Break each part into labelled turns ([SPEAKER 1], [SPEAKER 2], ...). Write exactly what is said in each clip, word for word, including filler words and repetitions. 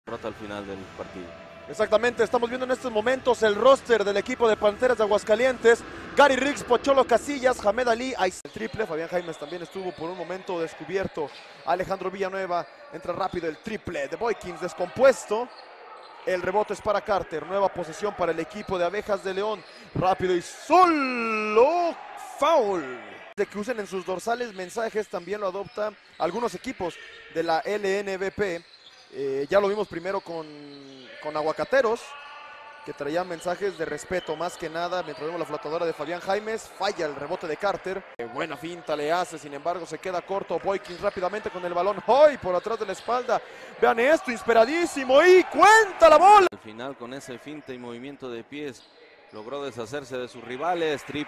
[SPEAKER 1] Rota al final del partido.
[SPEAKER 2] Exactamente, estamos viendo en estos momentos el roster del equipo de Panteras de Aguascalientes. Gary Riggs, Pocholo Casillas, Hamed Ali, ahí el triple. Fabián Jaimes también estuvo por un momento descubierto. Alejandro Villanueva entra rápido el triple de Boykins descompuesto. El rebote es para Carter, nueva posesión para el equipo de Abejas de León. Rápido y solo foul. De que usen en sus dorsales mensajes también lo adoptan algunos equipos de la L N B P. Eh, ya lo vimos primero con, con Aguacateros, que traían mensajes de respeto más que nada. Mientras vemos la flotadora de Fabián Jaimes, falla el rebote de Carter. Qué buena finta le hace, sin embargo se queda corto. Boykins rápidamente con el balón. ¡Hoy! Por atrás de la espalda. Vean esto, inspiradísimo. Y cuenta la bola.
[SPEAKER 1] Al final, con ese finta y movimiento de pies, logró deshacerse de sus rivales. Trip.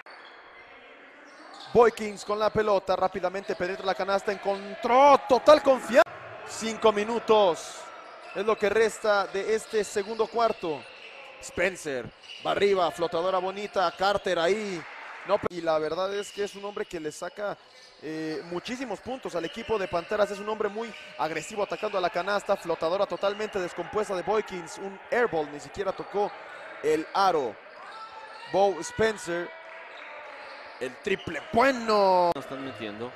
[SPEAKER 2] Boykins con la pelota, rápidamente penetra la canasta, encontró total confianza. Cinco minutos es lo que resta de este segundo cuarto. Spencer va arriba, flotadora bonita, Carter ahí. No, y la verdad es que es un hombre que le saca eh, muchísimos puntos al equipo de Panteras. Es un hombre muy agresivo atacando a la canasta. Flotadora totalmente descompuesta de Boykins, un airball, ni siquiera tocó el aro. Bo Spencer, el triple bueno.
[SPEAKER 1] No están metiendo.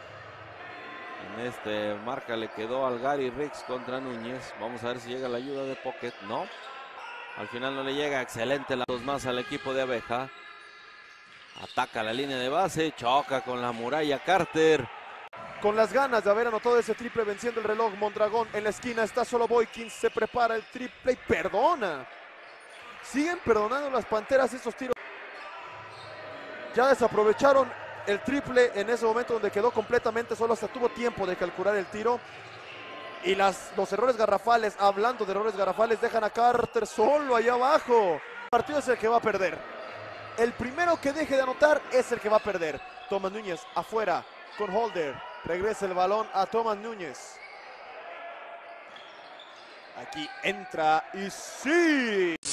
[SPEAKER 1] En este marca le quedó al Gary Riggs contra Núñez. Vamos a ver si llega la ayuda de Pocket. No. Al final no le llega. Excelente. Las dos más al equipo de Abeja. Ataca la línea de base. Choca con la muralla Carter.
[SPEAKER 2] Con las ganas de haber anotado ese triple venciendo el reloj, Mondragón en la esquina. Está solo Boykins. Se prepara el triple y perdona. Siguen perdonando las Panteras estos tiros. Ya desaprovecharon el triple en ese momento donde quedó completamente solo, hasta tuvo tiempo de calcular el tiro. Y las, los errores garrafales, hablando de errores garrafales, dejan a Carter solo allá abajo. El partido es el que va a perder. El primero que deje de anotar es el que va a perder. Thomas Núñez afuera con Holder. Regresa el balón a Thomas Núñez. Aquí entra y sí.